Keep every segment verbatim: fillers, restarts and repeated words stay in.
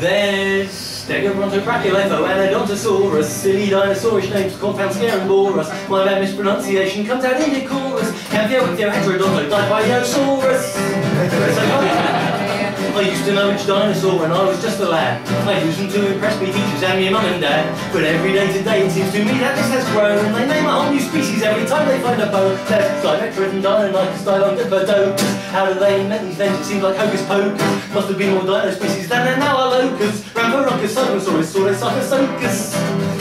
There's Stegodontocraculator, Anodontosaurus, silly dinosaurish names, compound scare and bore us. My bad mispronunciation comes out indecorous. Camphioheterodonto, Dipiosaurus. I used to know each dinosaur when I was just a lad. I used them to impress me teachers and me mum and dad. But every day today it seems to me that this has grown, and they name a whole new species every time they find a bone. There's Dilopterid and Deinonychus, Dilophosaurus. How do they invent these names? It seems like hocus pocus. Must have been more dino species than there now are locusts. Ramphorhynchus, Cynosaurus, Saurosaurus.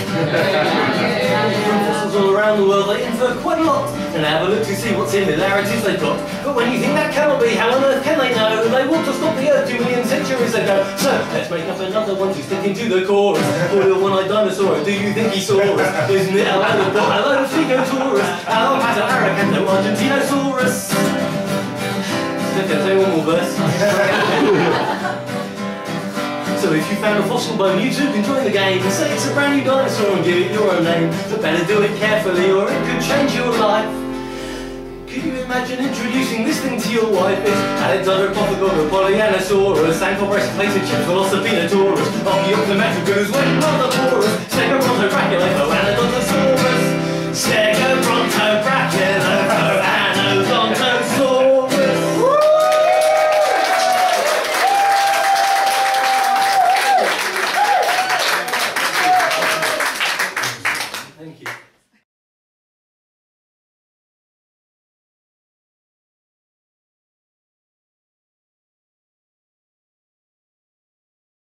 From fossils all around the world they infer quite a lot, and have a look to see what similarities they've got. But when you think that cannot be, how on earth can they know? They walked or stopped the earth two million centuries ago. So let's make up another one to stick into the chorus. For the one-eyed dinosaur, do you think he saw us? Isn't it a load of a load of Stegosaurus? Alopata, Aracanto, Argentinosaurus. Let's say one more verse. So if you found a fossil bone, you too can join the game and say it's a brand new dinosaur and give it your own name. But better do it carefully or it could change your life. Could you imagine introducing this thing to your wife? It's Alexandropithecus, Polyanosaurus, Ankylbrachyplated chips, Velocipinosaurus, Archaeopteryx, went Mother Porus, Stegodontocraculator, Anodontosaurus.